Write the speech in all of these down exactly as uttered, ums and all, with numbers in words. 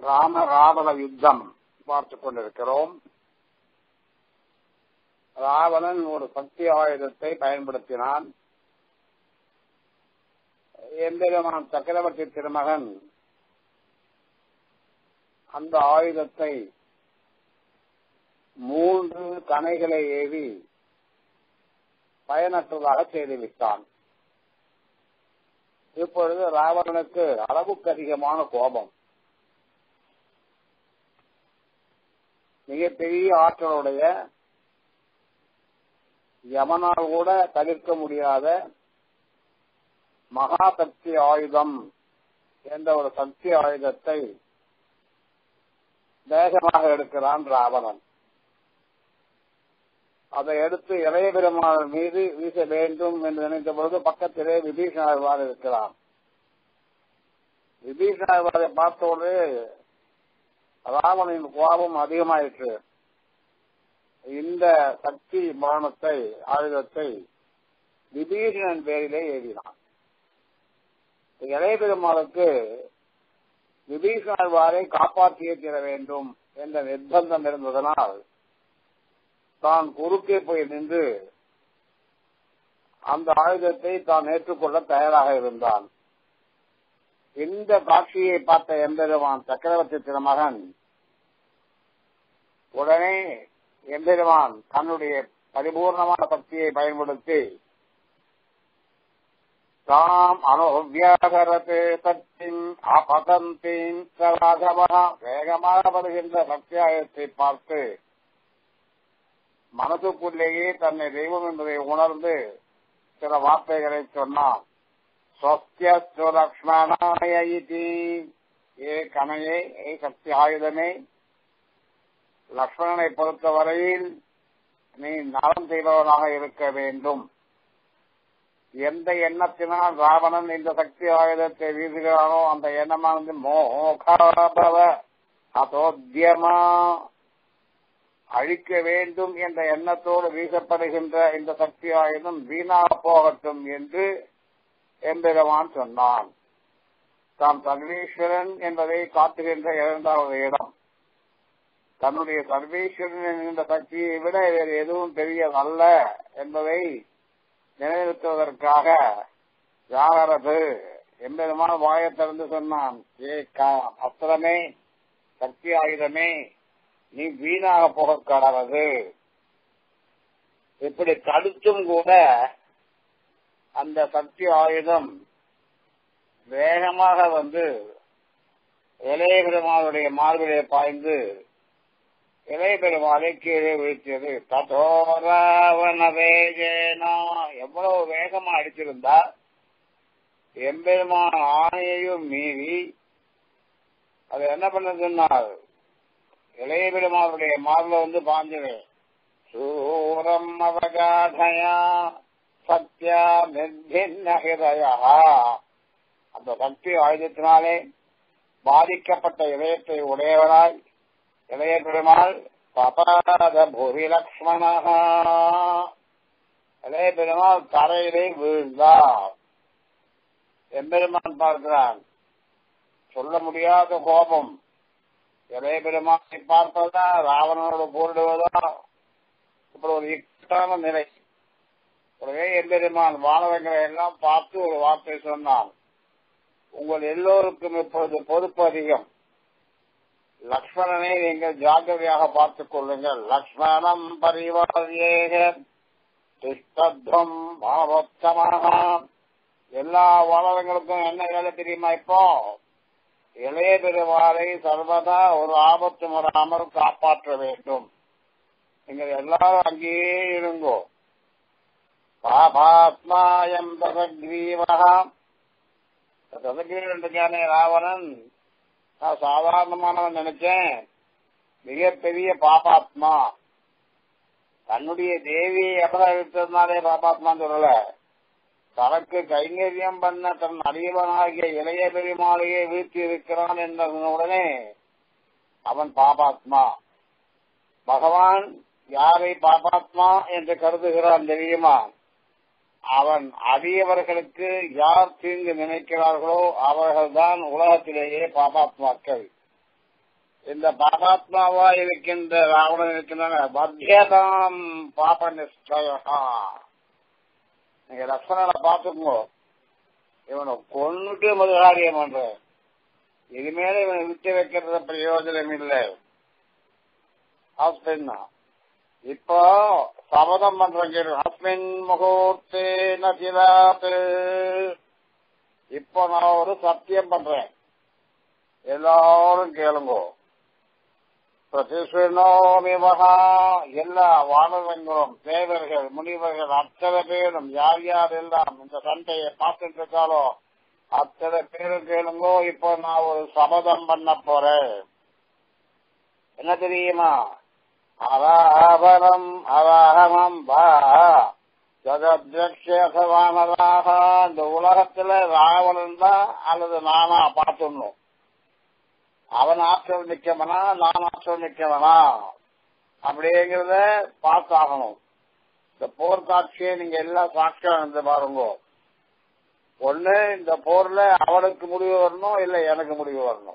ராம ராவண யுத்தம் பார்த்துக் கொண்டிருக்கிறோம். ராவணன் ஒரு சக்தி ஆயுதத்தை பயன்படுத்தினான். எம்பெருமான் சக்கரவர்த்தி திருமகன் அந்த ஆயுதத்தை மூன்று கணைகளை ஏவி பயனற்றதாக செய்துவிட்டான். இப்பொழுது ராவணனுக்கு அளவுக்கு அதிகமான கோபம். மிகப்பெரிய ஆற்றலுடைய, யமனால் கூட தவிர்க்க முடியாத மகா சக்தி ஆயுதம் என்ற ஒரு சக்தி ஆயுதத்தை வேகமாக எடுக்கிறான் ராவணன். அதை எடுத்து இளைய பெருமாள் மீது வீச வேண்டும் என்று நினைத்த பொழுது பக்கத்திலே விபீஷணர் இருக்கிறான். விபீஷணரை பார்த்தோடு ராவணனின் கோபம் அதிகமாயிற்று. இந்த சக்தி பானத்தை ஆயுதத்தை விபீஷணன் பேரிலே ஏறினான். இளைய பெருமாளுக்கு விபீஷணரை காப்பாற்றியே தீர வேண்டும் என்ற நிர்பந்தம் இருந்ததனால் தான் குறுக்கே போய் நின்று அந்த ஆயுதத்தை தான் ஏற்றுக்கொள்ள தயாராக இருந்தான். இந்த காட்சியை பார்த்த எம்பெருமான் சக்கரவர்த்தி திருமகன் உடனே எம்பெருமான் தன்னுடைய பரிபூர்ணமான சக்தியை பயன்படுத்தி தாம் அனுவியாகரத்து சக்தின் அபதந்தின் வேகமாக வருகின்ற சக்தியாயத்தை பார்த்து மனதுக்குள்ளேயே தன்னை தெய்வம் என்பதை உணர்ந்து சில வார்த்தைகளை சொன்னான். ஸ்வஸ்தியஸ்து லக்ஷ்மணாய இதி, ஏ கணையே, ஏ சக்தி ஆயுதமே, லக்ஷ்மணனை பொறுத்தவரையில் நீ நலம் செய்பவனாக இருக்க வேண்டும். எந்த எண்ணத்தினால் ராவணன் இந்த சக்தி ஆயுதத்தை வீசுகிறானோ அந்த எண்ணமானது மோகாபவ அதோத்யமா, அழிக்க வேண்டும் என்ற எண்ணத்தோடு வீசப்படுகின்ற இந்த சக்தி ஆயுதம் வீணாக போகட்டும் என்று எம்பெருமான் சொன்னான். தாம் சர்வேஸ்வரன் என்பதை காட்டுகின்ற இரண்டாவது இடம். தன்னுடைய சர்வேஸ்வரன் என்கின்ற சக்தியை விட வேறு எதுவும் பெரியதல்ல என்பதை நிலைநிறுத்துவதற்காக ஜாகரது எம்பெருமான் வாயை திறந்து சொன்னான். ஏ அஸ்திரமே, சக்தி ஆயுதமே, நீ வீணாக போக கடவது. இப்படி தடுத்தும் கூட அந்த சக்தி ஆயுதம் வேகமாக வந்து இளைய பெருமாளுடைய மார்பிலே பாய்ந்து இளைய பெருமாளை கீழே வீழ்த்தியது. ததோராவணவேஜேனா, எவ்வளவு வேகமா அடிச்சிருந்தா எம்பெருமான ஆணையையும் மீறி அது என்ன பண்ணதுன்னார், இளைய பெருமாளுடைய மார்பில வந்து பாஞ்சது. சூரம் அவகாதயா சத்யா நிர்பின்னஹிதயா, அந்த சக்தி ஆயுதத்தினாலே பாதிக்கப்பட்ட இதயத்தை உடையவராய் இளைய பெருமாள் பபாத பூரி லக்ஷ்மணா, இளைய பெருமாள் தரையிலே வீழ்ந்தார். எம்பெருமான் பார்க்கிறான். சொல்ல முடியாத கோபம். இளைய பெருமானை பார்ப்பதா, ராவணனோடு போரிடுவதா, இப்படி ஒரு இக்கட்டான நிலை. உடனே எம்பெருமான் வானவங்களை எல்லாம் பார்த்து ஒரு வார்த்தை சொன்னான். உங்கள் எல்லோருக்கும் இப்பொழுது பொறுப்பு அதிகம். லக்ஷ்மணனை நீங்கள் ஜாக்கிரதையாக பார்த்துக் கொள்ளுங்கள். லக்ஷ்மணம் பரிவாரியேக திஷ்டத்வம் மானோத்தமாக. எல்லா வானவங்களுக்கும் என்ன வேலை தெரியுமா? இப்போ இளைய பெருமாளை சர்வதா ஒரு ஆபத்து வராமல் காப்பாற்ற வேண்டும். நீங்கள் எல்லாரும் அங்கேயே இருங்கோ. பாபாத்மாயம் தசக்ரீவகா, தசக்ரீவன் ராவணன் நான் சாதாரணமானவன் நினைச்சேன், மிகப்பெரிய பாபாத்மா. தன்னுடைய தேவியை அபகரித்ததுனாலே பாபாத்மான்னு சொல்லல, தனக்கு கைங்கரியம் பண்ண தன் அடியவனாகிய இளைய பெருமாளையே வீழ்த்தி இருக்கிறான் என்றவுடனே அவன் பாபாத்மா. பகவான் யாரை பாபாத்மா என்று கருதுகிறான் தெரியுமா? அவன் அடியவர்களுக்கு யார் தீங்கு நினைக்கிறார்களோ அவர்கள்தான் உலகத்திலேயே பாபாத்மாக்கள். இந்த பாபாத்மாவா இருக்கின்ற ராவணன் இருக்கின்றன பத்தியதாம் பாப நிஷ்டயா. நீங்க லட்சணங்களை பார்த்துக்கோ, இவனை கொண்டுட்டு முதலாரியம் பண்ற, இனிமேல இவனை விட்டு வைக்கிறது பிரயோஜனம் இல்லை. அப்படின்னா இப்போ சபதம் பண்றேன், அஸ்மின் முகூர்த்தே நதிராத்து. இப்போ நான் ஒரு சத்தியம் பண்றேன், எல்லாரும் கேளுங்கோ. பிரதிஷ்ணோமிவகா, எல்லா வானரங்களும் தேவர்கள் முனிவர்கள் அத்தனை பேரும் யார் யார் எல்லாம் இந்த சண்டையை பார்த்துட்டு இருக்காளோ அத்தனை பேரும் கேளுங்கோ. இப்போ நான் ஒரு சபதம் பண்ண போறேன். என்ன தெரியுமா? அராபரம் அராகமம் பா ஜகத்ரக்ஷவானராக. இந்த உலகத்துல ராவணன் தான் அல்லது நானா பார்த்துடணும். அவன் ஆற்றல் நிக்கவனா நான் ஆற்றல் நிக்கவனா அப்படிங்கிறத பார்த்தாகணும். இந்த போர் காட்சியை நீங்க எல்லாம் சாட்சியா இருந்து பாருங்க. ஒண்ணு, இந்த போர்ல அவனுக்கு முடிவு வரணும், இல்ல எனக்கு முடிவு வரணும்.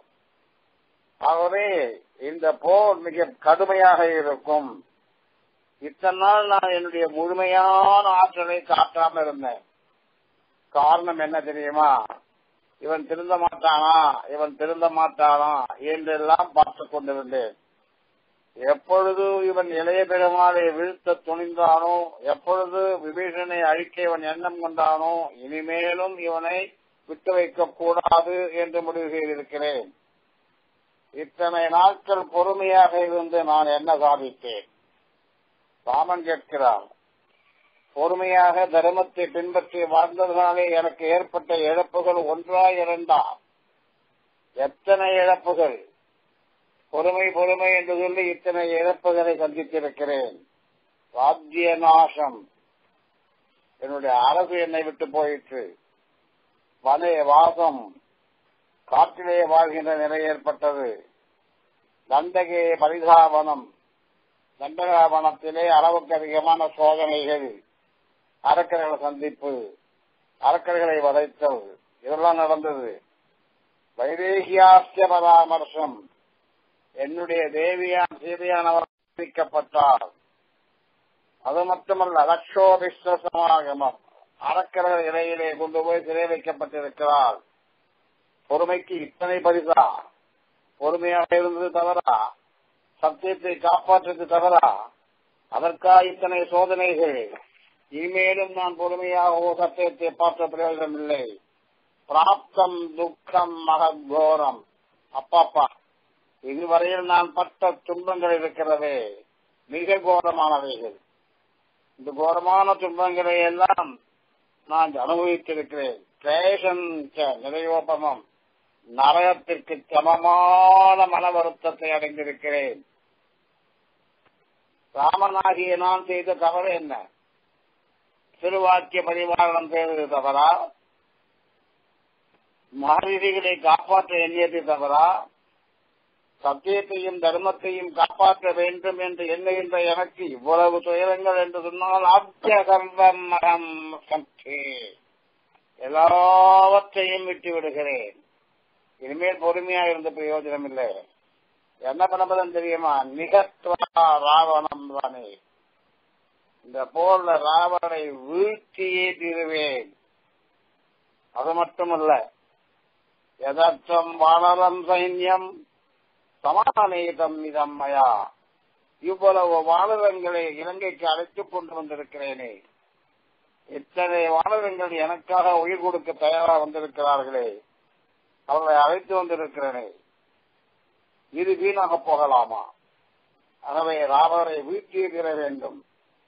ஆகவே இந்த போர் மிக கடுமையாக இருக்கும். இத்தனை நாள் நான் என்னுடைய முழுமையான ஆற்றலை காட்டாம இருந்தேன். காரணம் என்ன தெரியுமா? இவன் திருந்த மாட்டானா இவன் திருந்த மாட்டானா என்றெல்லாம் பார்த்து கொண்டிருந்தேன். எப்பொழுது இவன் இளைய பெருமாளை வீழ்த்த துணிந்தானோ, எப்பொழுது விபீஷனை அழிக்க இவன் எண்ணம் கொண்டானோ, இனிமேலும் இவனை விட்டு வைக்க கூடாது என்று முடிவு செய்திருக்கிறேன். இத்தனை நாட்கள் பொறுமையாக இருந்து நான் என்ன சாதித்தேன்? ராமன் கேட்கிறான். பொறுமையாக தர்மத்தை பின்பற்றி வாழ்ந்ததனாலே எனக்கு ஏற்பட்ட இழப்புகள் ஒன்றா இரண்டா? எத்தனை இழப்புகள்! பொறுமை பொறுமை என்று சொல்லி இத்தனை இழப்புகளை சந்தித்திருக்கிறேன். ராஜ்ய நாசம், என்னுடைய அரசு என்னை விட்டு போயிற்று. வனே வாசம், காற்றிலே வாழ்கின்ற நிலை ஏற்பட்டது. தண்டகே பரிதாவனம், தண்டகாவனத்திலே அளவுக்கு அதிகமான சோதனைகள், அரக்கர்களை சந்திப்பு, அரக்கர்களை வதைத்தல், இதெல்லாம் நடந்தது. வைதேகியாஸ்ய பராமர்சம், என்னுடைய தேவியான் சீதையானவர் அறிவிக்கப்பட்டார். அது மட்டுமல்ல, லட்சோபிஸ்வசமாகமம், அரக்கர்கள் இடையிலே கொண்டு போய் சிறை வைக்கப்பட்டிருக்கிறார். பொறுமைக்கு இத்தனை பரிசா? பொறுமையாக இருந்தது தவறா? சத்தியத்தை காப்பாற்றுவது தவறா? அதற்கா இத்தனை சோதனைகள்? இனிமேலும் நான் பொறுமையாகவோ சத்தியத்தை பார்த்த பிரயோஜனம் இல்லை. பிராப்தம் துக்கம் மகோரம். அப்பாப்பா, இதுவரையில் நான் பட்ட துன்பங்கள் இருக்கிறதே மிக கோரமானவைகள். இந்த கோரமான துன்பங்களை எல்லாம் நான் அனுபவித்திருக்கிறேன். கிளேசம் நிறைவோபமம், நரகத்திற்கு சமமான மன வருத்தத்தை அடைந்திருக்கிறேன். ராமனாகிய நான் செய்த தவறு என்ன? திருவாக்கிய பரிபாலனம் செய்தது தவறா? மகரிகளை காப்பாற்ற எண்ணியது தவறா? சத்தியத்தையும் தர்மத்தையும் காப்பாற்ற வேண்டும் என்று எண்ணுகின்ற எனக்கு இவ்வளவு துயரங்கள் என்று சொன்னால் அத்தியகர்வம் மகம் சக்தி, எல்லாவற்றையும் விட்டு விடுகிறேன். இனிமேல் பொறுமையா இருந்த பிரயோஜனம் இல்லை. என்ன பண்ணப்பதான் தெரியுமா? நிகத்வா ராவணம் தானே. இந்த போர்ல ராவணனை வீழ்த்தியே தீருவேன். அது மட்டுமல்ல, எதற்றம் வானரம் சைன்யம் சமானேதம் இதம்மயா. இவ்வளவு வானரங்களை இலங்கைக்கு அழைத்துக் கொண்டு வந்திருக்கிறேனே, இத்தனை வானரங்கள் எனக்காக உயிர் கொடுக்க தயாராக வந்திருக்கிறார்களே, அவர்களை அழைத்து வந்திருக்கிறேனே, இது வீணாக போகலாமா? எனவே ராவணரை வீழ்த்தியே தீர வேண்டும்.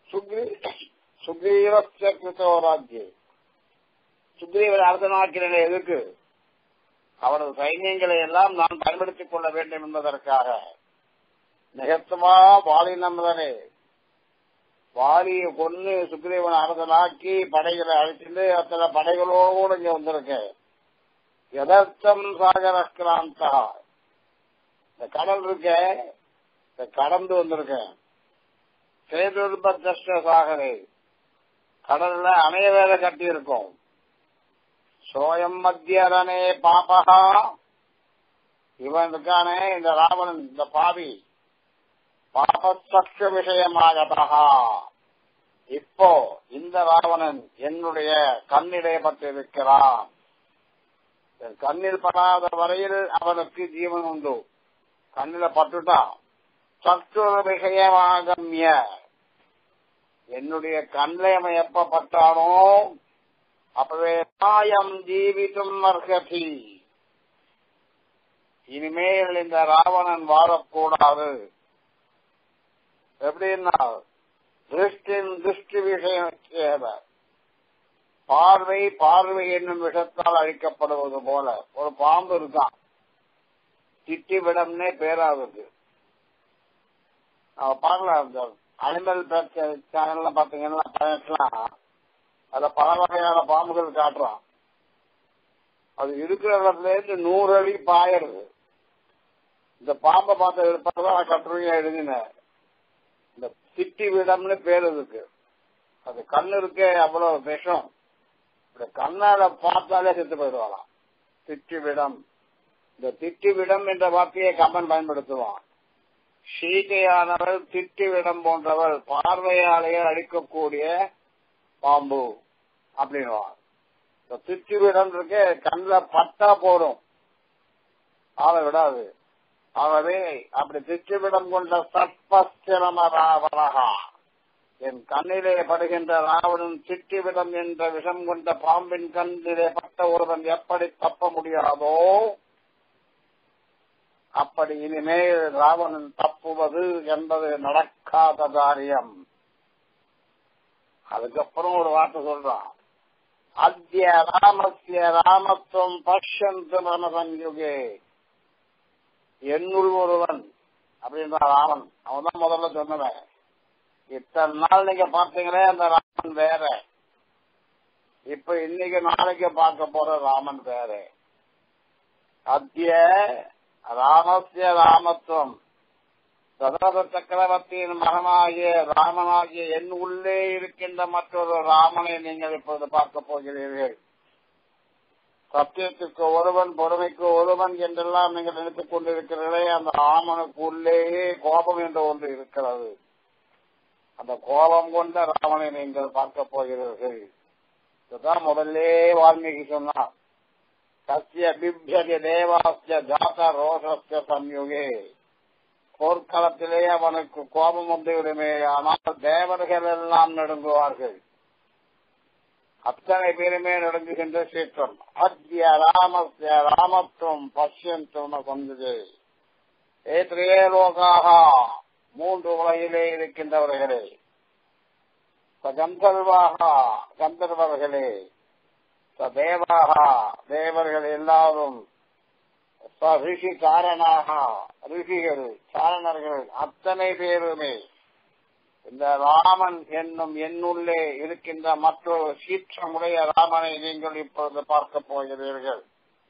சுக்ரீவராஜ்ய சுக்ரீவரை அரசனாக்கிறேன். எதுக்கு? அவரது சைன்யங்களை எல்லாம் நான் பயன்படுத்திக் கொள்ள வேண்டும் என்பதற்காக. நிகழ்த்தமா வாலி நம்பதனே, வாலியை கொண்டு சுக்ரீவன் அரசனாக்கி படைகளை அழைச்சிட்டு அத்தனை படைகளோடு இங்க வந்திருக்கேன். எதர்த்தம் சாகரஸ்கிராந்தா, இந்த கடல் இருக்க கடந்து வந்திருக்கேன். சாகரை கடல்ல அணைய வேலை கட்டி இருக்கும். சோயம் மத்தியரணே பாபகா, இவன் இருக்கானே இந்த ராவணன், இந்த பாவி பாபசக்ஷ விஷயமாகதா, இப்போ இந்த ராவணன் என்னுடைய கண்ணிலே பட்டிருக்கிறான். கண்ணில் படாத வரையில் அவனுக்கு ஜீவன் உண்டு. கண்ணில பட்டுட்டான். சத்துர விஷயமாகமிய, என்னுடைய கண்ணில் அவன் எப்ப பட்டானோ அப்பவே நாயம் ஜீவித்தும் அர்ஹதி, இனிமேல் இந்த ராவணன் வாழக்கூடாது. எப்படின்னா திருஷ்டின் திருஷ்டி விஷயம், பார்வை பார்வை என்னும் விஷத்தால் அழிக்கப்படுவது போல ஒரு பாம்பு இருக்கான், திட்டி விடம்னே பேராகுது. பார்க்கலாம், இந்த அனிமல் சேனல்ல பாத்தீங்கன்னா அதுல பல வகையான பாம்புகள் காட்டுறான். அது இருக்கிற இடத்துல இருந்து நூறு அடி பாயிருது. இந்த பாம்பை பார்த்து எடுப்பதான் கட்டுரையா எழுதினேன். இந்த திட்டி விடம்னு பேர் இருக்கு. அது கண்ணு இருக்கே அவ்வளவு விஷம், கண்ணால பார்த்தாலே செத்து போயிடுவாளாம். திட்டி விடம், இந்த திட்டி விடம் என்ற வார்த்தையை கம்பன் பயன்படுத்துவான். சீதையானவள் திட்டி விடம் போன்றவள், பார்வையாலேயே அடிக்கக்கூடிய பாம்பு அப்படின்வான். திட்டி விடம் இருக்கு, கண்ணில் பட்டா போடும், ஆளை விடாது. ஆகவே அப்படி திட்டிவிடம் கொண்ட சர்ப்பஸ்திரம ராவணா, என் கண்ணிலே படுகின்ற ராவணன் திட்டிவிடம் என்ற விஷம் கொண்ட பாம்பின் கண்ணிலே பட்ட ஒருவன் எப்படி தப்ப முடியாதோ அப்படி இனிமேல் ராவணன் தப்புவது என்பது நடக்காத காரியம். அதுக்கப்புறம் ஒரு வார்த்தை சொல்றான், அத்ய ராமஸ்ய ராமத்துவம் பஷ்யந்து மனசன்யுகே, என்னுள் ஒருவன் அப்படின்ற ராமன். அவன் தான் முதல்ல சொன்னவன். இத்தனை நாள் நீங்க பாத்தீங்களே அந்த ராமன் வேற, இப்ப இன்னைக்கு நாளைக்கு பார்க்க போற ராமன் வேற. அத்திய ராமஸ்ய ராமத்துவம், தசரத சக்கரவர்த்தியின் மகனாகிய ராமனாகிய என் உள்ளே இருக்கின்ற மற்றொரு ராமனை நீங்கள் இப்பொழுது பார்க்க போகிறீர்கள். சத்தியத்துக்கு ஒருவன், பொறுமைக்கு ஒருவன் என்றெல்லாம் நீங்கள் நினைத்துக் கொண்டிருக்கிறீர்களே, அந்த ராமனுக்கு உள்ளேயே கோபம் என்று ஒன்று இருக்கிறது. அந்த கோபம் கொண்ட ராமனை நீங்கள் பார்க்க போகிறீர்கள். இதுதான் முதல்லே வால்மீகி சொன்னார், சத்திய பிப்யதி தேவாஸ்ய ஜாத ரோஷஸ்ய சம்யுகே, போர்க்களத்திலே அவனுக்கு கோபம் வந்து விடுமே, ஆனால் தேவர்கள் எல்லாம் நடுங்குவார்கள். அத்தனை பேருமே நடுங்குகின்ற சீற்றம். அத்ய ராமஸ்ய ராமத்துவம் பஷ்யந்தும் சந்ததே, ஏ திரே லோகாக, மூன்று உலகிலே இருக்கின்றவர்களே, கந்தர்வாக கந்தர்வர்களே, தேவாக தேவர்கள் எல்லாரும், ரிஷி காரணாக ரிஷிகள் சாரணர்கள் அத்தனை பேருமே இந்த ராமன் என்னும் என்னுள்ளே இருக்கின்ற மற்றொரு சீற்றமுடைய ராமனை நீங்கள் இப்பொழுது பார்க்க போகிறீர்கள்.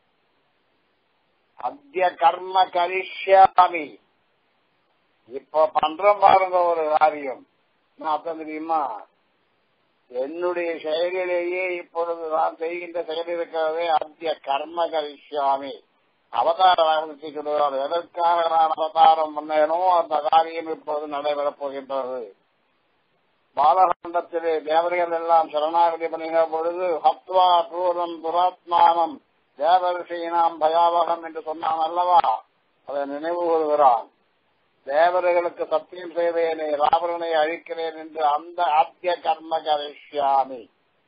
அத்திய கர்ம கரிஷ்யாமி, இப்ப பண்றோம் பாருங்க ஒரு காரியம், அர்த்தம் தெரியுமா? என்னுடைய செயலிலேயே இப்பொழுது நான் செய்கின்ற செயல் இருக்கிறதே அத்திய கர்ம கரிஷ்யாமி, அவதார வாகனத்தை சொல்லுவார். எதற்காக நான் அவதாரம் பண்ணேனோ அந்த காரியம் இப்பொழுது நடைபெறப் போகின்றது. பாலகண்டத்திலே தேவர்கள் எல்லாம் சரணாகதி பண்ணுகிற பொழுது ஹத்வா பூரம் துராத்மானம் தேவரிஷியினாம் பயாவகம் என்று சொன்னான் அல்லவா, அதை நினைவு கூறுகிறான். தேவர்களுக்கு சத்தியம் செய்வேனே, ராவணனை அழிக்கிறேன் என்று அந்த ஆத்திய கர்ம கரிஷ்யாமி.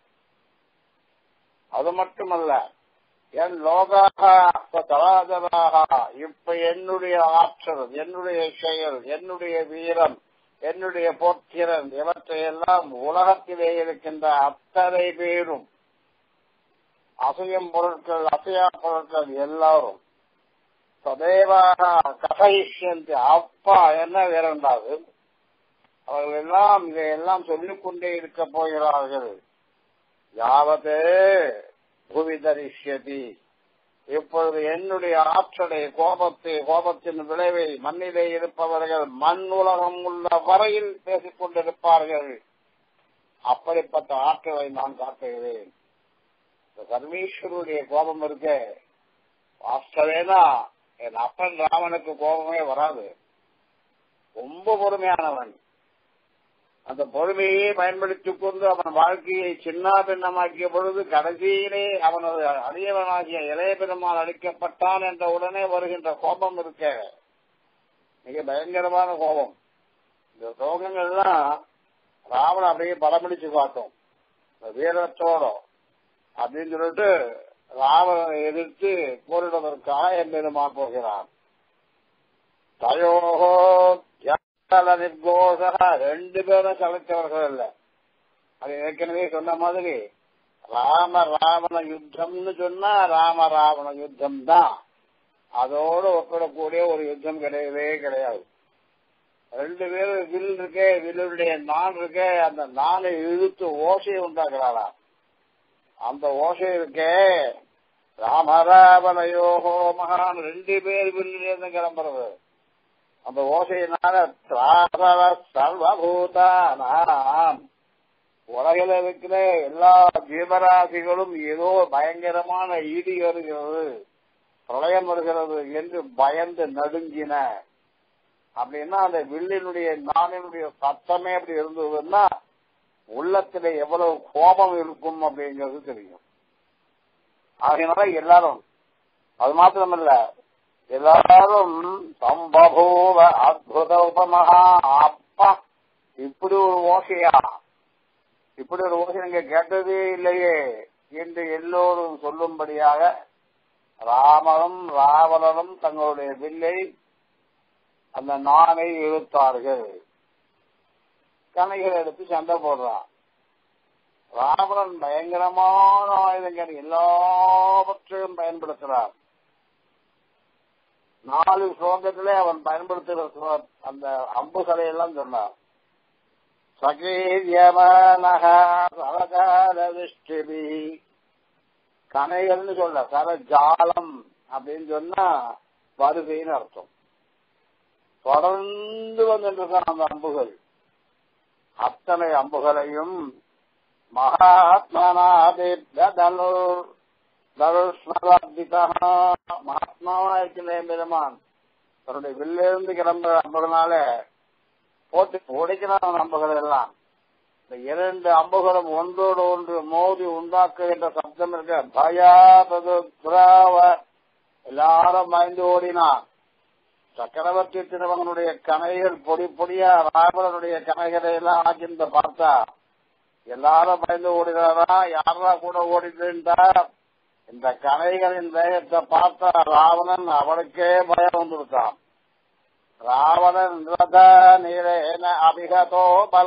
அது மட்டுமல்ல, என் லோகாக தராஜராக, இப்ப என்னுடைய ஆற்றல், என்னுடைய செயல், என்னுடைய வீரம், என்னுடைய போற்றிறன், இவற்றையெல்லாம் உலகத்திலே இருக்கின்ற அத்தனை பேரும், அசையும் பொருட்கள் அசையா பொருட்கள் எல்லாரும் சதேவாக கதைஷ்யந்தி, அப்பா என்ன வேறண்டாது, அவர்கள் எல்லாம் இதையெல்லாம் சொல்லிக் கொண்டே இருக்க போகிறார்கள். யாவது புவி தரிஷ்யதி, இப்பொழுது என்னுடைய ஆற்றலை, கோபத்தை, கோபத்தின் விளைவை மண்ணிலே இருப்பவர்கள் மண் உலகம் உள்ள வரையில் பேசிக் கொண்டிருப்பார்கள். அப்படிப்பட்ட ஆற்றலை நான் காட்டுகிறேன். சர்வீஸ்வருடைய கோபம் இருக்க வாஸ்தவேனா என் அப்பன் ராமனுக்கு கோபமே வராது. ரொம்ப பொறுமையானவன். அந்த பொறுமையை பயன்படுத்திக் கொண்டு அவன் வாழ்க்கையை சின்ன பின்னமாக்கிய பொழுது கடைசியிலே அவனது அடியவனாகிய இளைய பெருமாள் அளிக்கப்பட்டான் என்ற உடனே வருகின்ற கோபம் இருக்க மிக பயங்கரமான கோபம். இந்த சோகங்கள்லாம் ராவணன் அப்படியே படம்பிடிச்சு காட்டும் வீரத்தோட அப்படின்னு சொல்லிட்டு ராவணனை எதிர்த்து போரிடுவதற்காக என் பெருமாள் போகிறான். தயோகோ நிர்கோஷ ரெண்டு பேரும் கலைத்தவர்கள் இல்ல. அது ஏற்கனவே சொன்ன மாதிரி ராம ராவண யுத்தம்னு சொன்னா ராம ராவண யுத்தம் தான். அதோடு ஒப்பிடக்கூடிய ஒரு யுத்தம் கிடையவே கிடையாது. ரெண்டு பேரும் வில் இருக்கே, வில்லுடைய நான் இருக்கே, அந்த நானை இழுத்து ஓசையை உண்டாக்குறாரா. அந்த ஓசை இருக்கே ராமராவணையோகோ மகான் ரெண்டு பேர் வில்லிலிருந்து கிளம்புறது. அந்த ஓசையினால சர்வபூதானாம் உலகில் இருக்கிற எல்லா ஜீவராசிகளும் ஏதோ பயங்கரமான ஈடி வருகிறது, பிரளயம் வருகிறது என்று பயந்து நடுங்கின. அப்படின்னா அந்த வில்லினுடைய நானினுடைய சத்தமே அப்படி இருந்ததுன்னா உள்ளத்துல எவ்வளவு கோபம் இருக்கும் அப்படிங்கிறது தெரியும். அதனால எல்லாரும் அது மாத்திரமல்ல, எல்லாரும் சம்பபூவ அத்புத உபமகா அப்பா இப்படி ஒரு ஓசையா, இப்படி ஒரு ஓசை நீங்க கேட்டதே இல்லையே என்று எல்லோரும் சொல்லும்படியாக ராமனும் ராவணனும் தங்களுடைய வில்லை அந்த நானை இழுத்தார்கள். கணைகள் எடுத்து சண்டை போடுறான். ராவணன் பயங்கரமான ஆயுதங்கள் எல்லாவற்றையும் பயன்படுத்துறான். நாலு ஸ்லோகத்திலே அவன் பயன்படுத்துகிற அந்த அம்புகளை எல்லாம் சொன்னான். கணைகள்னு சொல்ல சரஜாலம் அப்படின்னு சொன்னா வருகைன்னு அர்த்தம். தொடர்ந்து வந்துட்டு அந்த அம்புகள் அத்தனை அம்புகளையும் மகாத்மாவா இருக்கின்ற பெருமான் தன்னுடைய வில்லிருந்து கிளம்புற அம்புகளால போட்டு உடைக்கிறான் அம்புகள் எல்லாம். இந்த இரண்டு அம்புகளும் ஒன்றோடு ஒன்று மோதி உண்டாக்குகின்ற சப்தம் இருக்க பயாபதுராவ எல்லாரும் பயந்து ஓடினான். சக்கரவர்த்தி திருமகனுடைய கணைகள் பொடி பொடியா ராவணனுடைய கணைகளை எல்லாம் ஆக்கின்ற பார்த்தா எல்லாரும் பயந்து ஓடினாரா. யாரா கூட ஓடிட்டுண்டா இந்த கணைகளின் வேகத்தை பார்த்தா ராவணன் அவனுக்கே பயம் வந்துருக்கான். ராவணன் நீரேன அபிகதோ பல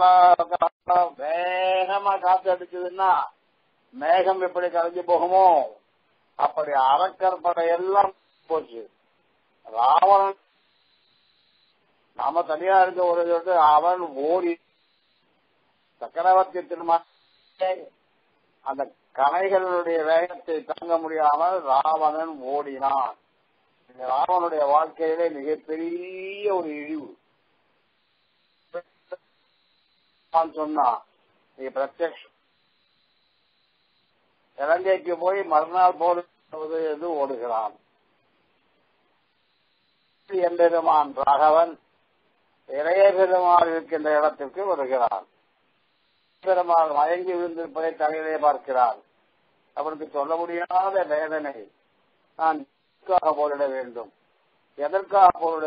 வேகமா காத்து அடிச்சதுன்னா மேகம் எப்படி கரைஞ்சு போகுமோ அப்படி அரக்கற்படை எல்லாம் போச்சு. ராவணன் நாம தனியா இருக்க ஒரு சொல்லிட்டு அவன் ஓடி சக்கரவர்த்தி திருமண அந்த கணைகளுடைய வேகத்தை தாங்க முடியாமல் ராவணன் ஓடினான். ராவனுடைய வாழ்க்கையிலே மிகப்பெரிய ஒரு இழிவு சொன்னா நீ பிரத்யக்ஷம். இலங்கைக்கு போய் மறுநாள் போது ஓடுகிறான். எம்பெருமான் ராகவன் இளைய பெருமாள் இருக்கின்ற இடத்திற்கு வருகிறான். பெருமாள் மயங்கி விழுந்திருப்பதை தலையிலே பார்க்கிறான். அவனுக்கு சொல்ல முடியாத வேதனை. நான் எதற்காக போரிட வேண்டும், எதற்காக போரிட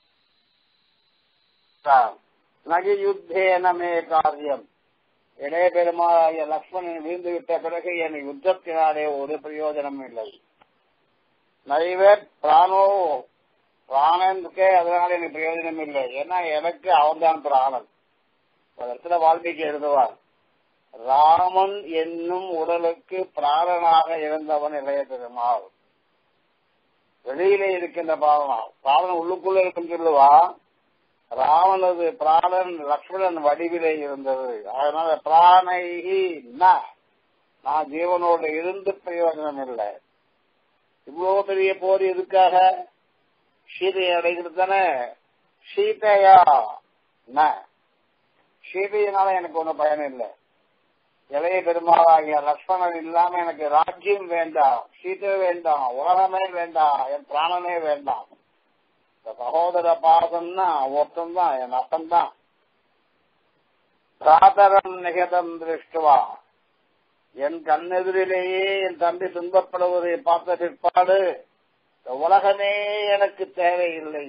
வேண்டும்? நகி யுத்தேனமே காரியம். இளைய பெருமாளாகிய லக்ஷ்மணன் வீழ்ந்து விட்ட பிறகு என் யுத்தத்தினாலே ஒரு பிரயோஜனம் இல்லை. நைவே பிராணோ பிராணனுக்கே அதனால எனக்கு பிரயோஜனம் இல்லை. ஏன்னா எனக்கு அவன்தான் பிராணன். இடத்துல வால்மீகி எழுதுவார், ராமன் என்னும் உடலுக்கு பிராணனாக இருந்தவன் இளைய பெருமாள். வெளியிலே இருக்கின்ற பிராணனா பிராணன் உள்ளுக்குள்ள இருக்கும் சொல்லுவா. ராவனது பிராணன் லக்ஷ்மணன் வடிவிலே இருந்தது. அதனால பிராணைகி நான் ஜீவனோடு இருந்து பிரயோஜனம் இல்லை. இவ்வளவு பெரிய போர் எதுக்காக? சீதையை அடைகிறது தானே. சீதையா சீதையினால எனக்கு ஒன்னும் பயன் இல்லை. இளைய பெருமாளாகிய லக்ஷ்மணன் இல்லாம எனக்கு ராஜ்யம் வேண்டாம், சீதை வேண்டாம், உலகமே வேண்டாம், என் பிராணனே வேண்டாம். இந்த சகோதர பாசம்னா ஒருத்தன் தான், என் அப்பன் தான். பிராதரம் நிகதம் திருஷ்டுவா, என் கண்ணெதிரிலேயே என் தம்பி துன்பப்படுவதை பார்த்த பிற்பாடு உலகமே எனக்கு தேவையில்லை.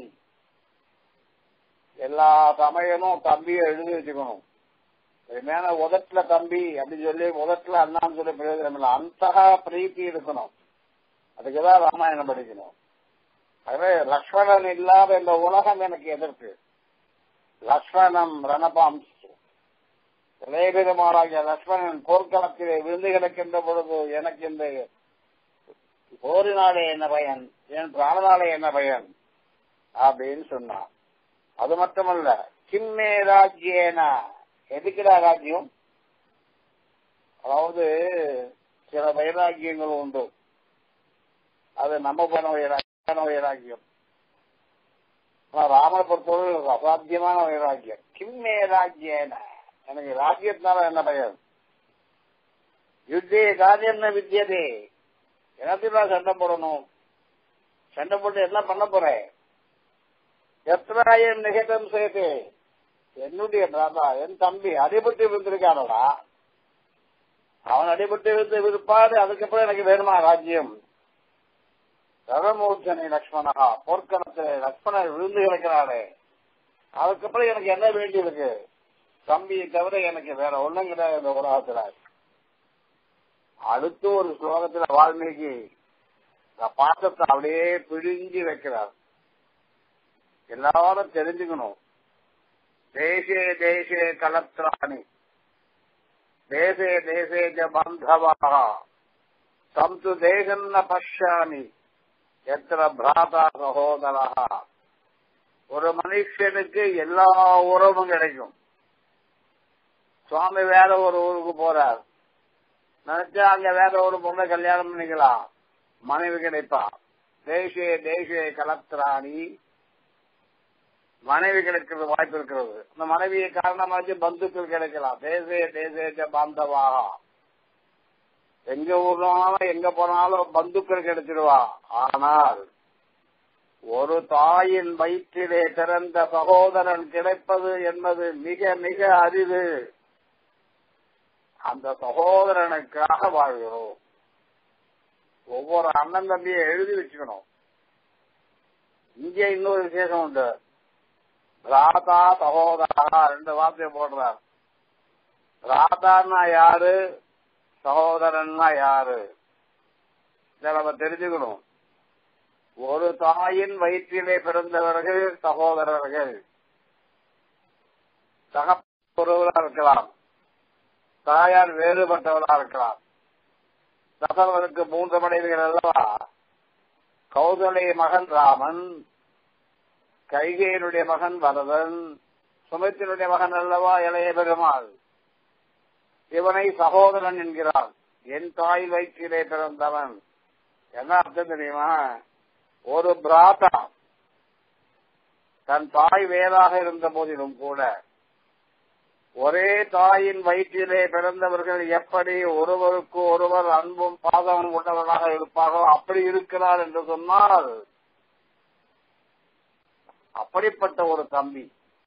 எல்லா சமயமும் தம்பியை எழுதி வச்சுக்கணும். மேல உதட்டுல தம்பி அப்படின்னு சொல்லி உதட்டுல அண்ணான்னு சொல்லி பிரயோஜனம் இல்லை. அந்த பிரீத்தி இருக்கணும். அதுக்குதான் ராமாயணம் படிக்கணும். ஆகவே லக்ஷ்மணன் இல்லாத இந்த உலகம் எனக்கு எதற்கு? லக்ஷ்மணம் ரணபாம் இளையபெருமாளாகிய லக்ஷ்மணன் போர்க்களத்திலே விழுந்து கிடக்கின்ற பொழுது எனக்கு இந்த போரினாலே என்ன பயன், என் பிராணனாலே என்ன பயன் அப்படின்னு சொன்னான். அது மட்டுமல்ல, கிம்மே ராஜ்யேன, எதுக்குடா ராஜ்யம்? அதாவது சில வைராக்கியங்கள் உண்டு. அது நம்ம பண்ண வைராக்கியம் வைராக்கியம் ராமனை பொறுத்தவரை அசாத்தியமான வைராக்கியம். கிம்மே ராஜ்யேன, எனக்கு ராஜ்யத்தினால என்ன பயன்? யுத்தே காரியம் வித்தியதே, எல்லாத்தையும் நான் சண்டை போடணும். சண்டை போட்டு என்ன பண்ண போறேன்? எத்தனாயிரம் நிகழ்த்தம் சேர்த்து என்னுடைய தாத்தா என் தம்பி அடிபட்டு விழுந்திருக்கானடா, அவன் அடிபட்டு விழுந்து விருப்பாடு. அதுக்கப்புறம் எனக்கு வேணுமா ராஜ்யம்? ரதமூர்ச்சனை லக்ஷ்மணா, போர்க்களத்தில் லக்ஷ்மணன் விழுந்து கிடக்கிறாரே, அதுக்கப்புறம் எனக்கு என்ன வேண்டி இருக்கு? தம்பியை தவிர எனக்கு வேற ஒண்ணும் கிடையாது இந்த உலகத்துல. அடுத்து ஒரு ஸ்லோகத்துல வால்மீகி பாசத்தை அப்படியே பிழிஞ்சு வைக்கிறார். எல்லாரும் தெரிஞ்சுக்கணும். தேசே தேசே கலத்ராணி, தேசே தேசே ஜ பந்தவா, சம்து தேகன்ன பஷ்யாமி எத்திர பிராதா சகோதரா. ஒரு மனுஷனுக்கு எல்லா உறவும் கிடைக்கும். சுவாமி வேற ஒரு ஊருக்கு போறார், நினைச்சா அங்க வேற ஒரு பொண்ணை கல்யாணம் பண்ணிக்கலாம், மனைவி கிடைப்பா. தேசே தேசே கலத்ராணி, மனைவி கிடைக்கிறது வாய்ப்பு இருக்கிறது. இந்த மனைவியை காரணமாச்சு பந்துக்கள் கிடைக்கலாம். தேசே தேசே பாந்தவாக, எங்க ஊர்னாலும் எங்க போனாலும் பந்துக்கள் கிடைச்சிடுவா. ஆனால் ஒரு தாயின் வயிற்றிலே பிறந்த சகோதரன் கிடைப்பது என்பது மிக மிக அரிது. அந்த சகோதரனுக்காக வாழ்கிறோம். ஒவ்வொரு அண்ணன் தம்பியை எழுதி வச்சுக்கணும். இங்கே இன்னொரு விசேஷம் உண்டு. ராதா சகோதரா ரெண்டு வார்த்தையை போடுறார். ராதான்னா யாரு, சகோதரன்னா யாரு, இதை நம்ம தெரிஞ்சுக்கணும். ஒரு தாயின் வயிற்றிலே பிறந்தவர்கள் சகோதரர்கள். சகப்பொருவரா இருக்கலாம், தாயார் வேறுபட்டவரா இருக்கலாம். தசரதனுக்கு மூன்று மனைவிகள் அல்லவா? கௌசலை மகன் ராமன், கைகேயனுடைய மகன் பரதன், சுமித்தினுடைய மகன் அல்லவா இளைய பெருமாள். இவனை சகோதரன் என்கிறார். என் தாய் வயிற்றிலே பிறந்தவன். என்ன அர்த்தம் தெரியுமா? ஒரு பிராதா தன் தாய் வேறாக இருந்த போதிலும் கூட ஒரே தாயின் வயிற்றிலே பிறந்தவர்கள் எப்படி ஒருவருக்கு ஒருவர் அன்பும் பாதமும் உள்ளவர்களாக இருப்பார்களோ அப்படி இருக்கிறார் என்று சொன்னால், அப்படிப்பட்ட ஒரு தம்பி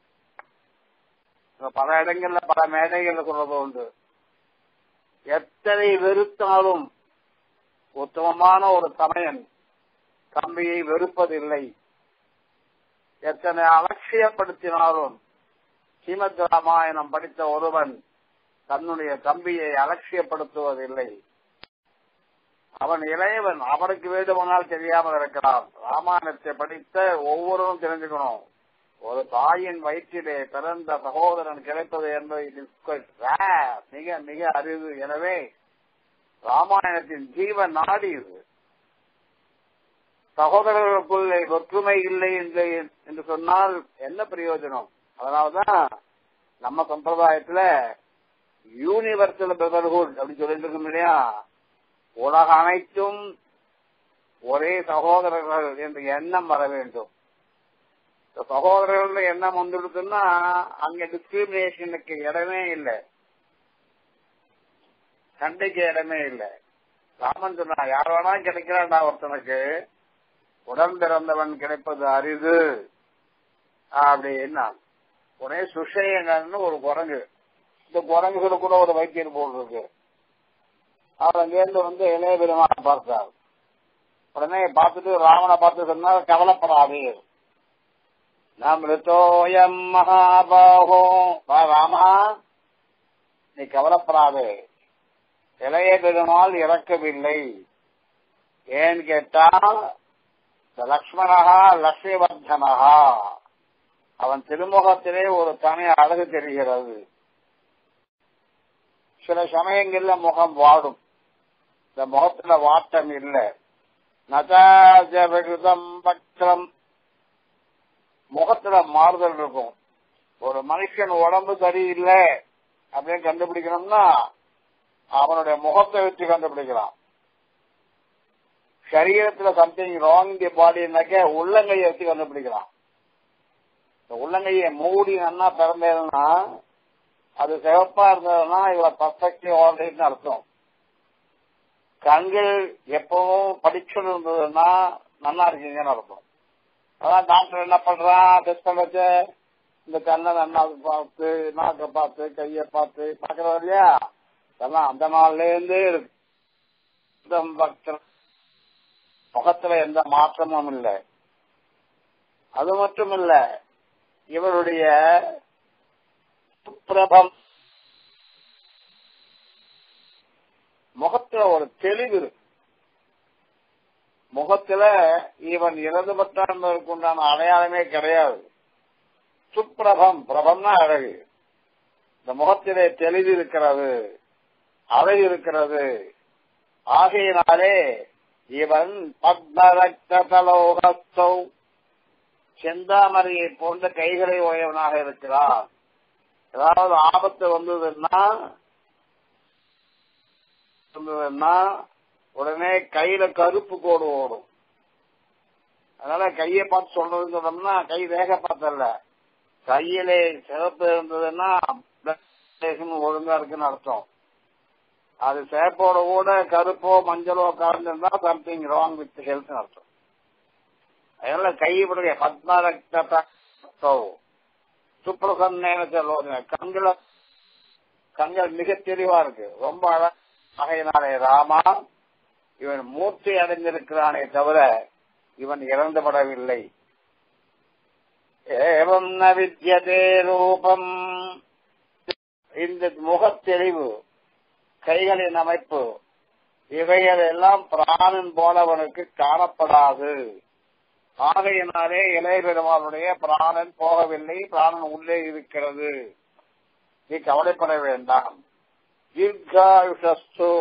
பல இடங்கள்ல பல மேடைகள்ல சொல்றது உண்டு. எத்தனை வெறுத்தாலும் உத்தமமான ஒரு தமையன் தம்பியை வெறுப்பதில்லை. எத்தனை அலட்சியப்படுத்தினாலும் ஸ்ரீமத் ராமாயணம் படித்த ஒருவன் தன்னுடைய தம்பியை அலட்சியப்படுத்துவதில்லை. அவன் இளையவன், அவனுக்கு வேண்டுமானால் தெரியாமல் இருக்கலாம். ராமாயணத்தை படித்த ஒவ்வொருவரும் தெரிஞ்சுக்கணும். ஒரு தாயின் வயிற்றிலே பிறந்த சகோதரன் கிடைப்பது என்பது மிக மிக அரிது. எனவே ராமாயணத்தின் ஜீவ நாடி இது. சகோதரர்களுக்குள்ளே ஒற்றுமை இல்லை என்று சொன்னால் என்ன பிரயோஜனம்? அதனாலதான் நம்ம சம்பிரதாயத்துல யூனிவர்சல் பிரதர்ஹுட் அப்படின்னு சொல்லிட்டு இருக்கோம் இல்லையா? உலக அனைத்தும் ஒரே சகோதரர்கள் என்ற எண்ணம் வர வேண்டும். சகோதரர்கள் எண்ணம் வந்துடுதுன்னா அங்க டிஸ்கிரிமினேஷனுக்கு இடமே இல்லை. சண்டைக்கு இடமே இல்லை. ராமன் சொன்னா யார் வேணா கிடைக்கிறான்டா ஒருத்தனுக்கு, உடன் பிறந்தவன் கிடைப்பது அரிது அப்படின்னா. உடனே சுஷேனன்னு ஒரு குரங்கு, இந்த குரங்குகளுக்கு கூட ஒரு வைத்தியர் போல் இருக்கு, அவர் அங்கேருந்து வந்து இளைய பெருமானை பார்த்தார். உடனே பார்த்துட்டு ராமனை பார்த்து சொன்னார், கவலைப்படாதே, நமிருதோயம் மகாபாஹோ, ராமா நீ கவலைப்படாதே, இளைய பெருமாள் இறக்கவில்லை. ஏன்னு கேட்டா லக்ஷ்மணஹா லக்ஷ்மிவர்தனஹா, அவன் திருமுகத்திலே ஒரு தனி அழகு தெரிகிறது. சில சமயங்கள்ல முகம் வாடும், இந்த முகத்துல வாட்டம் இல்லை. நஜாஜம் பக்ரம், முகத்துல மாறுதல் இருக்கும். ஒரு மனுஷன் உடம்பு சரியில்லை அப்படின்னு கண்டுபிடிக்கணும்னா அவனுடைய முகத்தை வச்சு கண்டுபிடிக்கலாம். சரீரத்துல சம்திங் ராங் தி பாடினாக்க உள்ளங்கையை வச்சு கண்டுபிடிக்கலாம். உள்ளங்கையை மூடி நல்லா பிறந்ததுன்னா, அது சிவப்பா இருந்ததுன்னா இவளை பர்ஃபெக்ட்லி ஆல்ரைட்னு அர்த்தம். கண்கள் எப்பவும் படிச்சுன்னு இருந்ததுன்னா நல்லா இருக்கீங்கன்னு அர்த்தம். அதான் டாக்டர் என்ன பண்றான், டெஸ்ட் பண்ண வச்சு இந்த கண்ணை நல்லா பார்த்து, நாக்கை பார்த்து, கையை பார்த்து பாக்குறது இல்லையா, அதெல்லாம் அந்த நாள்ல இருந்து இருக்கு. முகத்துல எந்த மாற்றமும் இல்லை. அது மட்டும் இல்ல, இவருடைய சுப்பிரபம், முகத்துல ஒரு தெளிவு இருக்கு. முகத்துல இவன் இறந்து பட்டான் உண்டான அடையாளமே கிடையாது. சுப்பிரபம், பிரபம்னா அழகு. இந்த முகத்திலே தெளிவு இருக்கிறது, அழகு இருக்கிறது. ஆகையினாலே இவன் பத்மரக்தலோகஸ்தௌ, செந்தாமரையை போன்ற கைகளை உடையவனாக இருக்கிறான். ஏதாவது ஆபத்து வந்ததுன்னா வந்ததுன்னா உடனே கையில கருப்பு கோடு ஓடும். அதனால கையை பார்த்து சொல்றதுன்னு சொன்னோம்னா கை வேக பார்த்தல, கையிலே சிவப்பு இருந்ததுன்னா ஒழுங்கா இருக்குன்னு அர்த்தம். அது சேப்போட கூட கருப்போ மஞ்சளோ கலந்துருந்தா சம்திங் ராங் வித் ஹெல்த் அர்த்தம். அதனால கைப்படைய பத்மரக்த சுப்ரசன்னேன சொல்லுவாங்க. கண்கள கண்கள் மிக தெளிவா இருக்கு, ரொம்ப அழகையினாலே ராமா இவன் மூர்த்தி அடைந்திருக்கிறானே தவிர இவன் இறந்துபடவில்லை. ஏவம் ந வித்யதே ரூபம், இந்த முகத்தெளிவு, கைகளின் அமைப்பு, இவைகள் எல்லாம் பிராணன் போலவனுக்கு காணப்படாது. ஆகையினாலே இளைய பெருமாளுடைய பிராணன் போகவில்லை, பிராணன் உள்ளே இருக்கிறது. நீ கவலைப்பட வேண்டாம். தீர்காயுஷஸ்து,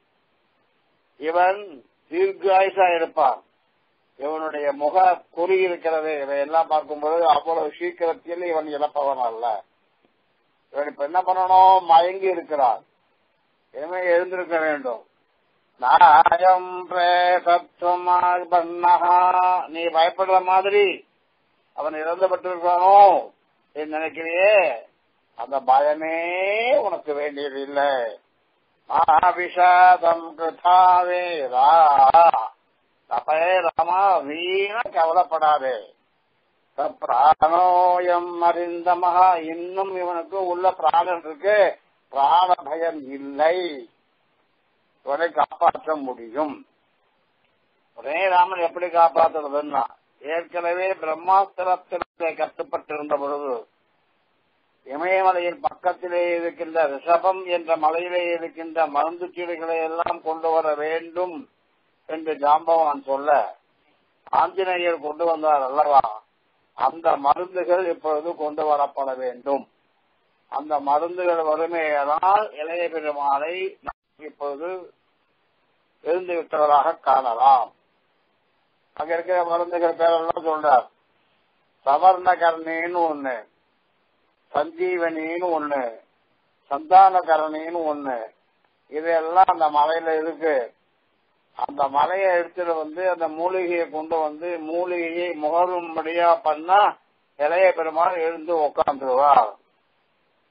இவன் தீர்காயுஷா இருப்பான். இவனுடைய முக குறி இருக்கிறது, இவையெல்லாம் பார்க்கும்போது அவ்வளவு சீக்கிரத்தில் இவன் இழப்பவன் அல்ல. இவன் இப்ப என்ன பண்ணணும், மயங்கி இருக்கிறான், இனிமே எழுந்திருக்க வேண்டும். நாயம் பிரேதத்துவமாக நீ பயப்படுற மாதிரி அவன் இறந்துபட்டிருக்கானோ என்று நினைக்கிறியே, அந்த பயமே உனக்கு வேண்டியது இல்லை. மகாபிஷாதம் கிருதாவேரா, அப்பே ராமா வீண கவலைப்படாதே. பிராணோயம் அறிந்தமகா, இன்னும் இவனுக்கு உள்ள பிராணன் இருக்கு, பிராண பயம் இல்லை, இவனை காப்பாற்ற முடியும். ஒரே ராமன் எப்படி காப்பாற்றுறதுன்னா, ஏற்கனவே பிரம்மாஸ்திரத்திலே கட்டுப்பட்டிருந்த பொழுது இமயமலையின் பக்கத்திலே இருக்கின்ற ரிஷபம் என்ற மலையிலே இருக்கின்ற மருந்து சீடுகளை எல்லாம் கொண்டு வர வேண்டும் என்று ஜாம்பவான் சொல்ல ஆஞ்சநேயர் கொண்டு வந்தார் அல்லவா, அந்த மருந்துகள் இப்பொழுது கொண்டு வரப்பட வேண்டும். அந்த மருந்துகள் வறுமையானால் இளைய பெருமாளை இப்போது எழுந்து விட்டவராக காணலாம். அங்க இருக்கிற மருந்துகள் பேரெல்லாம் சொல்றார். சவர்ணகரணின்னு ஒண்ணு, சஞ்சீவனின்னு ஒண்ணு, சந்தானகரணின்னு ஒண்ணு, இதெல்லாம் அந்த மலையில இருக்கு. அந்த மலையை எடுத்துட்டு வந்து அந்த மூலிகையை கொண்டு வந்து மூலிகையை முகரும்படியா பண்ணா இளைய பெருமாள் எழுந்து உட்காந்துருவார்.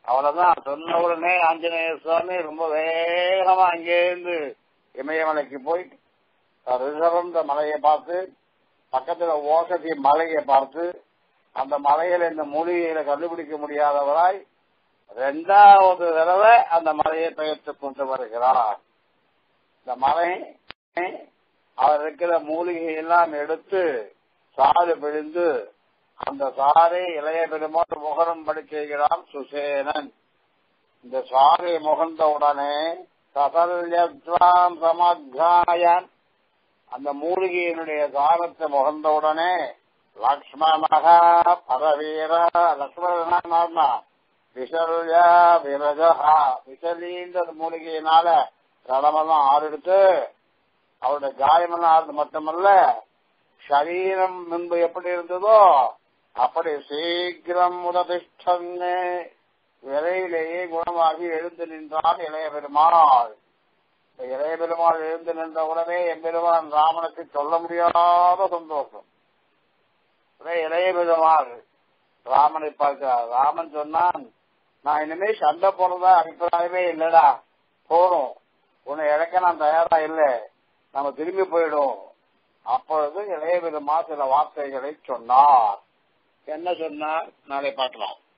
அவ்வளவுதான். சொன்ன உடனே ஆஞ்சநேய சுவாமி ரொம்ப வேகமா அங்கேருந்து இமயமலைக்கு போய் ரிசர்வந்த மலையை பார்த்து, பக்கத்துல ஓசதி மலையை பார்த்து, அந்த மலையில இந்த மூலிகையில கண்டுபிடிக்க முடியாதவராய் இரண்டாவது தடவை அந்த மலையை பெயர்த்து கொண்டு வருகிறார். இந்த மலை அவர் இருக்கிற மூலிகை எல்லாம் எடுத்து சாறு பிழிந்து அந்த சாரை இளைய பெருமாள் முகரம் படி செய்கிறான் சுசேனன். இந்த சாரை முகர்ந்த உடனே சசல்யத்வாம் சமத்யாயன், அந்த மூலிகையினுடைய சாரத்தை முகர்ந்தவுடனே லக்ஷ்மணா பரவீர, லக்ஷ்மணா விசல்யா விரஜா, விசலின்ற மூலிகையினால கடமெல்லாம் ஆறெடுத்து அவருடைய காயமெல்லாம் ஆறுது மட்டுமல்ல, சரீரம் முன்பு எப்படி இருந்ததோ அப்படி சீக்கிரம் முததிஷ்டன்னு விரைவிலேயே குணமாகி எழுந்து நின்றான் இளைய பெருமாள். இளைய பெருமாள் எழுந்து நின்ற உடனே எம்பெருமான் ராமனுக்கு சொல்ல முடியாத சந்தோஷம். இளைய பெருமாள் ராமனை பார்க்கிறார். ராமன் சொன்னான், நான் இனிமே சண்டை போறதா அபிப்பிராயமே இல்லடா, போறோம், உன்னை இழக்க நான் தயாரா இல்லை, நம்ம திரும்பி போயிடும். அப்பொழுது இளைய பெருமாள் சில வார்த்தைகளை சொன்னார். என்ன சொன்னார் நாளை பார்க்கலாம்.